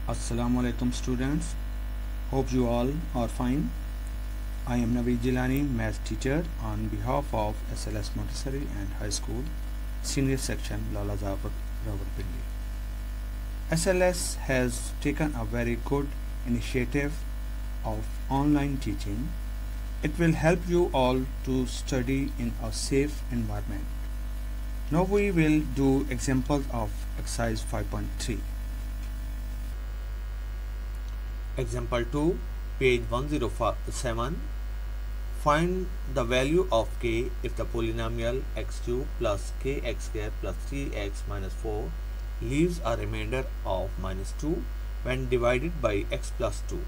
Assalamu alaikum students. Hope you all are fine. I am Naveed Jilani, math teacher on behalf of SLS Montessori and High School, Senior Section Lala Jafar Rawalpindi. SLS has taken a very good initiative of online teaching. It will help you all to study in a safe environment. Now we will do examples of exercise 5.3. Example 2, page 107. Find the value of k if the polynomial x cube plus kx square plus 3x minus 4 leaves a remainder of minus 2 when divided by x plus 2.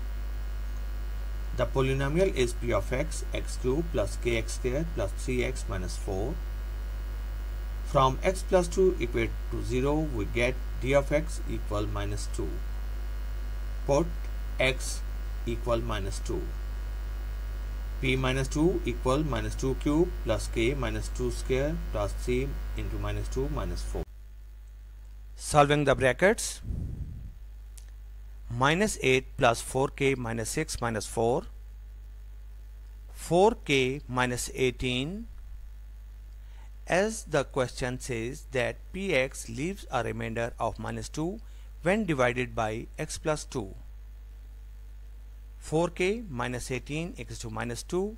The polynomial is p of x cube plus kx square plus 3x minus 4. From x plus 2 equal to 0, we get d of x equal minus 2. Put x equal minus 2. P minus 2 equal minus 2 cube plus k minus 2 square plus 3 into minus 2 minus 4. Solving the brackets. Minus 8 plus 4k minus 6 minus 4. 4k minus 18. As the question says that px leaves a remainder of minus 2 when divided by x plus 2. 4k minus 18 equals to minus 2.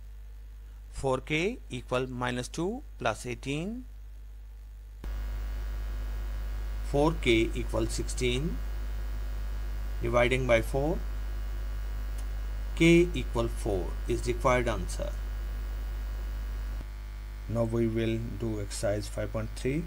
4k equal minus 2 plus 18. 4k equals 16. Dividing by 4. K equal 4 is required answer. Now we will do exercise 5.3.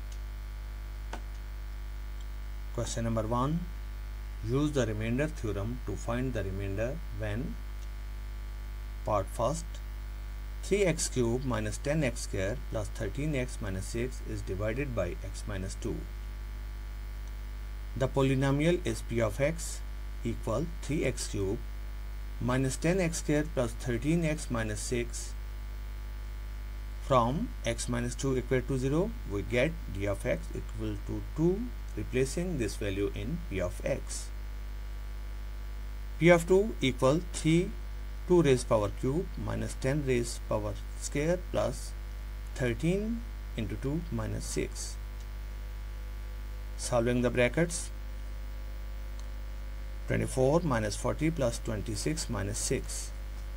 Question number 1. Use the remainder theorem to find the remainder when part first 3x cube minus 10x square plus 13x minus 6 is divided by x minus 2. The polynomial is p of x equal 3x cube minus 10x square plus 13x minus 6. From x minus 2 equal to 0, we get d of x equal to 2, replacing this value in p of x. P of 2 equal 3 2 raised power cube minus 10 raised power square plus 13 into 2 minus 6. Solving the brackets. 24 minus 40 plus 26 minus 6.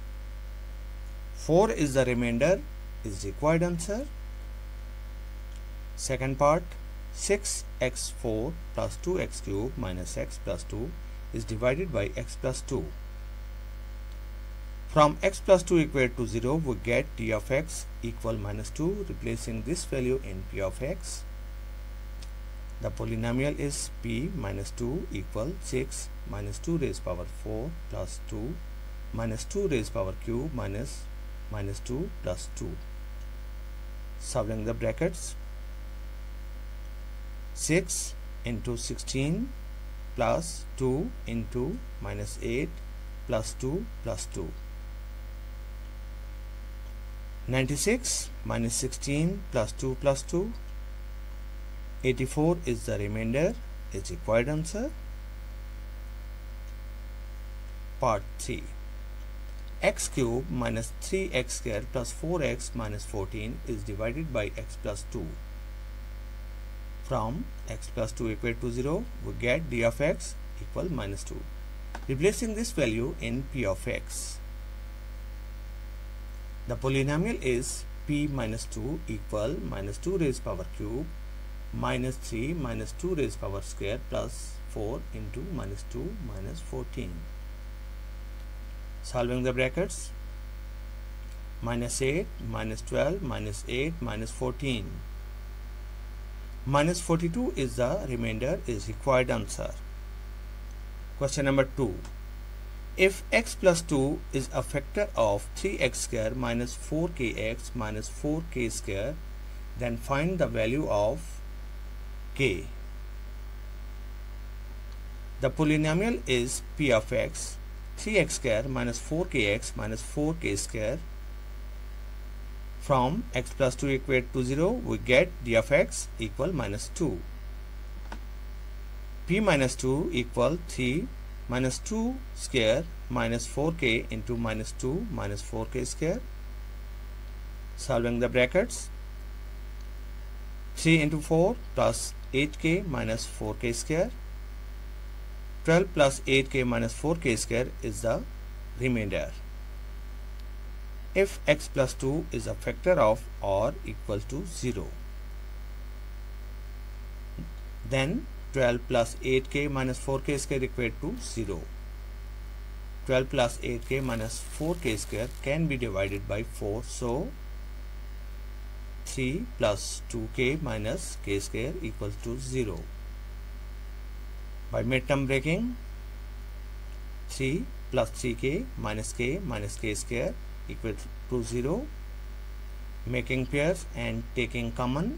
4 is the remainder, is required answer. Second part, 6x4 plus 2x cube minus x plus 2 is divided by x plus 2. From x plus 2 equal to 0, we get d of x equal minus 2, replacing this value in p of x. The polynomial is p minus 2 equal 6 minus 2 raised power 4 plus 2 minus 2 raised power cube minus 2 plus 2. Solving the brackets. 6 into 16 plus 2 into minus 8 plus 2 plus 2. 96 minus 16 plus 2 plus 2. 84 is the remainder, is required answer. Part 3. X cube minus 3x square plus 4x minus 14 is divided by x plus 2. From x plus 2 equal to 0, we get d of x equal minus 2, replacing this value in p of x. The polynomial is p minus 2 equal minus 2 raised power cube minus 3 minus 2 raised power square plus 4 into minus 2 minus 14. Solving the brackets. Minus 8 minus 12 minus 8 minus 14. Minus 42 is the remainder, is required answer. Question number 2. If x plus 2 is a factor of 3x square minus 4kx minus 4k square, then find the value of k. The polynomial is p of x 3x square minus 4kx minus 4k square. From x plus 2 equal to 0, we get d of x equal minus 2. p minus 2 equal 3 minus 2 square minus 4k into minus 2 minus 4k square. Solving the brackets, 3 into 4 plus 8k minus 4k square. 12 plus 8k minus 4k square is the remainder. If x plus 2 is a factor of or equal to 0, then 12 plus 8k minus 4k square equal to 0. 12 plus 8k minus 4k square can be divided by 4, so 3 plus 2k minus k square equals to 0. By midterm breaking, 3 plus 3k minus k square equal to 0. Making pairs and taking common,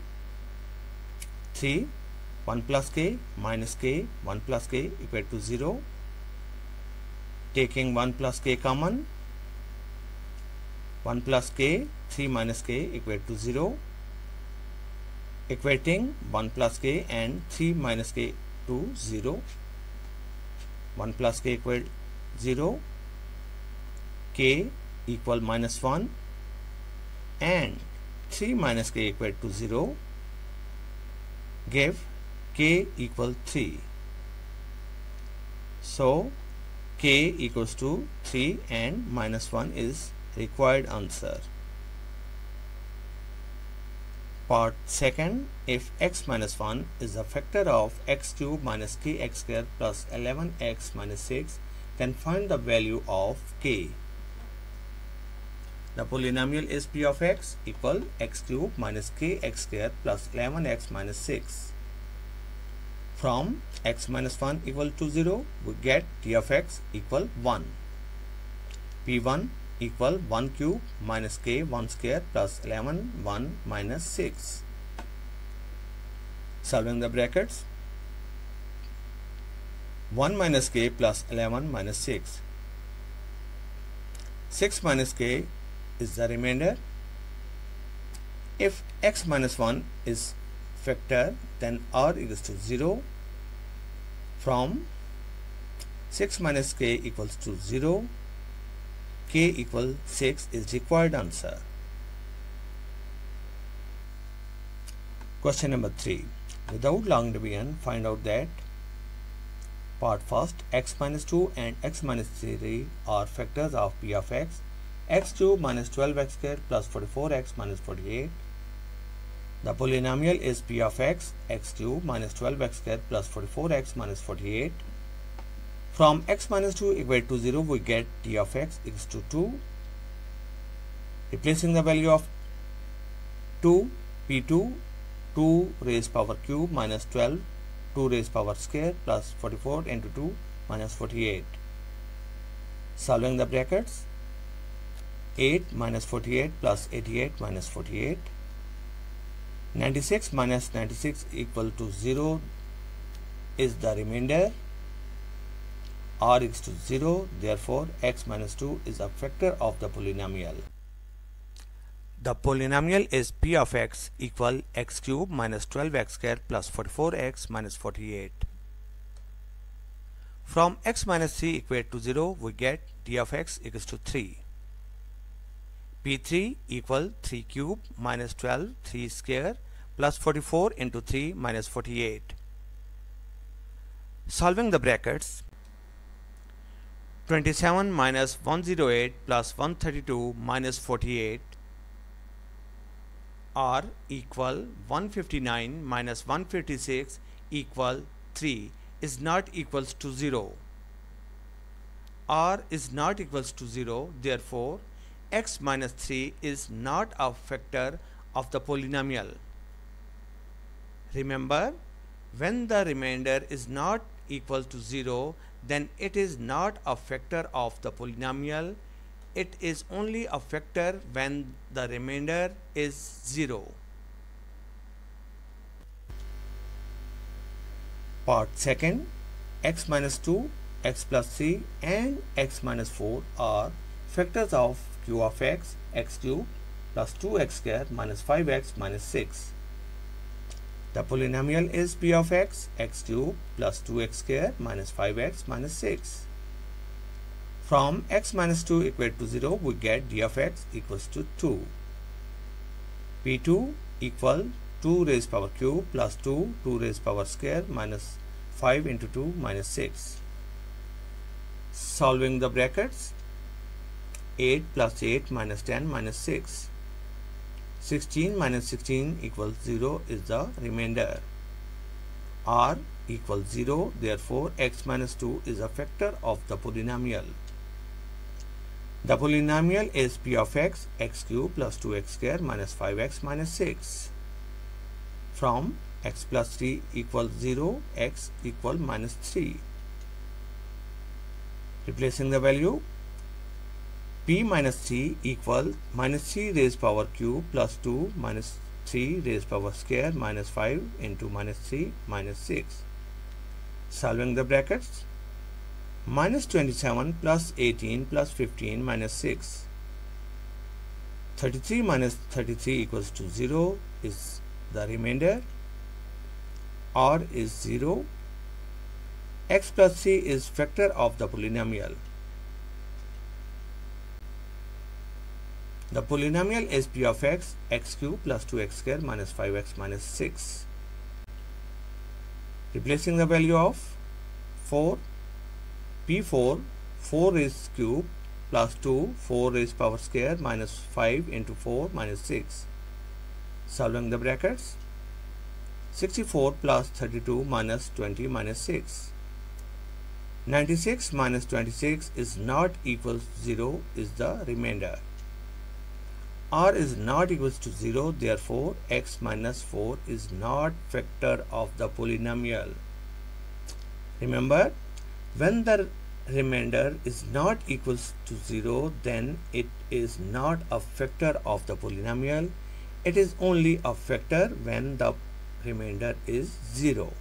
3 1 plus k minus k 1 plus k equal to 0. Taking 1 plus k common, 1 plus k 3 minus k equal to 0. Equating 1 plus k and 3 minus k to 0. 1 plus k equal 0. K equal minus 1 and 3 minus k equal to 0. Give k equal 3. So k equals to 3 and minus 1 is required answer. Part second, if x minus 1 is a factor of x cube minus kx square plus 11x minus 6, then find the value of k. The polynomial is p of x equal x cube minus kx square plus 11x minus 6. From x minus 1 equal to 0, we get t of x equal 1. P1 equal 1 cube minus k 1 square plus 11 1 minus 6. Solving the brackets, 1 minus k plus 11 minus 6. 6 minus k is the remainder. If x minus 1 is factor, then r equals to 0. From 6 minus k equals to 0, k equal 6 is required answer. Question number 3. Without long division, find out that part first, x minus 2 and x minus 3 are factors of p of x. X cube minus 12x square plus 44x minus 48. The polynomial is p of x cube minus 12x square plus 44x minus 48. From x minus 2 equal to 0, we get t of x equals to 2. Replacing the value of 2, p2, 2 raised power cube minus 12, 2 raised power square plus 44 into 2 minus 48. Solving the brackets, 8 minus 48 plus 88 minus 48. 96 minus 96 equal to 0 is the remainder. R is to 0, therefore x minus 2 is a factor of the polynomial. The polynomial is p of x equal x cube minus 12x square plus 44x minus 48. From x minus 3 equal to 0, we get t of x equals to 3. P3 equal 3 cube minus 12 3 square plus 44 into 3 minus 48. Solving the brackets, 27 minus 108 plus 132 minus 48 are equal 159 minus 156 equal 3 is not equals to 0. R is not equals to 0, therefore x minus 3 is not a factor of the polynomial. Remember, when the remainder is not equal to 0, then it is not a factor of the polynomial. It is only a factor when the remainder is 0. Part second, x minus 2, x plus 3 and x minus 4 are factors of q of x cube plus 2x square minus 5x minus 6. The polynomial is p of x, x cube plus 2x square minus 5x minus 6. From x minus 2 equal to 0, we get d of x equals to 2. P2 equal 2 raised power cube plus 2 raised power square minus 5 into 2 minus 6. Solving the brackets, 8 plus 8 minus 10 minus 6. 16 minus 16 equals 0 is the remainder. R equals 0, therefore x minus 2 is a factor of the polynomial. The polynomial is p of x, x cube plus 2x square minus 5x minus 6. From x plus 3 equals 0, x equal minus 3. Replacing the value, p minus 3 equal minus 3 raised power cube plus 2 minus 3 raised power square minus 5 into minus 3 minus 6. Solving the brackets, minus 27 plus 18 plus 15 minus 6. 33 minus 33 equals to 0 is the remainder. R is 0. X plus 3 is factor of the polynomial. The polynomial is p of x, x cube plus 2x square minus 5x minus 6. Replacing the value of 4, p4, 4 raised cube plus 2, 4 raised power square minus 5 into 4 minus 6. Solving the brackets, 64 plus 32 minus 20 minus 6. 96 minus 26 is not equals 0 is the remainder. R is not equals to 0, therefore x minus 4 is not factor of the polynomial. Remember, when the remainder is not equals to 0, then it is not a factor of the polynomial. It is only a factor when the remainder is 0.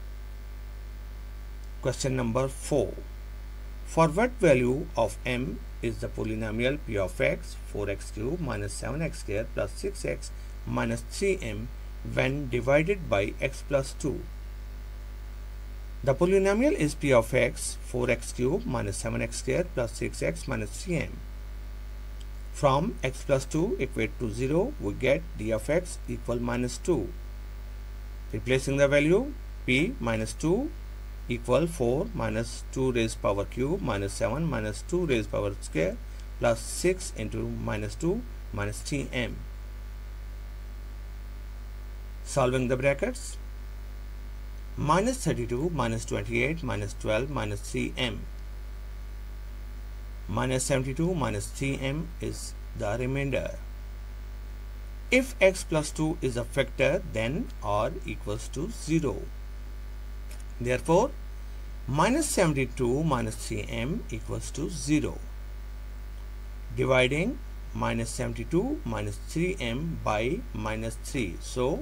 Question number 4. For what value of m is the polynomial p of x, 4x cube minus 7x square plus 6x minus 3m when divided by x plus 2? The polynomial is p of x, 4x cube minus 7x square plus 6x minus 3m. From x plus 2 equate to 0, we get d of x equal minus 2. Replacing the value, p minus 2 equal 4 minus 2 raised power cube minus 7 minus 2 raised power square plus 6 into minus 2 minus 3m. Solving the brackets, minus 32 minus 28 minus 12 minus 3m. Minus 72 minus 3m is the remainder. If x plus 2 is a factor, then r equals to 0. Therefore, minus 72 minus 3m equals to 0. Dividing minus 72 minus 3m by minus 3. So,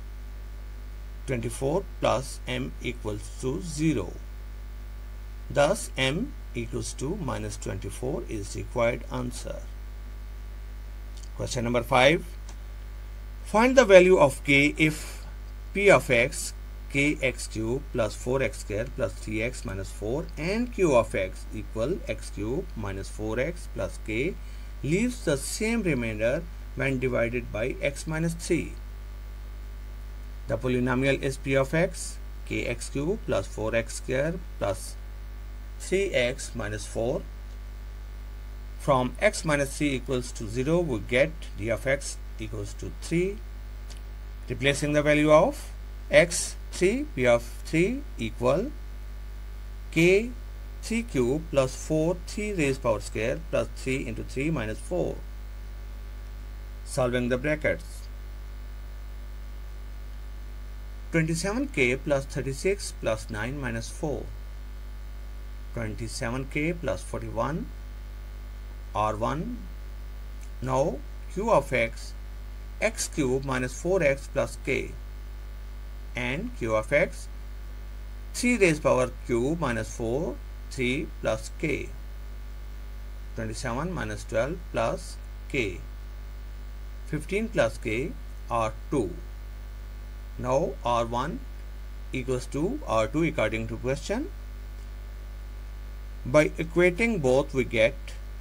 24 plus m equals to 0. Thus, m equals to minus 24 is required answer. Question number 5. Find the value of k if p of x, kx cube plus 4x square plus 3x minus 4 and q of x equal x cube minus 4x plus k leaves the same remainder when divided by x minus 3. The polynomial is p of x, kx cube plus 4x square plus 3x minus 4. From x minus 3 equals to 0, we get d of x equals to 3. Replacing the value of x, 3, p of 3 equal k 3 cube plus 4 3 raised power square plus 3 into 3 minus 4. Solving the brackets, 27k plus 36 plus 9 minus 4. 27k plus 41 r1. Now q of x, x cube minus 4x plus k, and q of x 3 raised power cube minus 4 3 plus k. 27 minus 12 plus k. 15 plus k are 2. Now R1 equals to R2 according to question. By equating both we get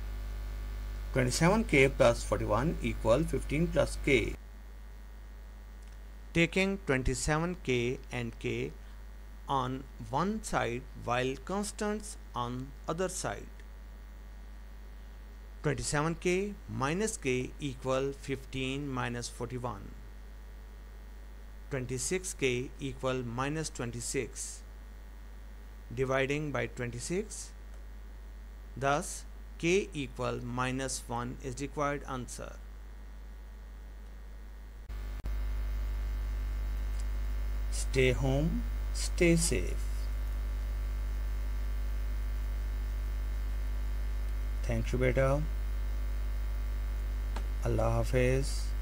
27k plus 41 equal 15 plus k. Taking 27k and k on one side while constants on other side. 27k minus k equal 15 minus 41. 26k equal minus 26. Dividing by 26. Thus k equal minus 1 is required answer. Stay home, stay safe. Thank you beta. Allah Hafiz.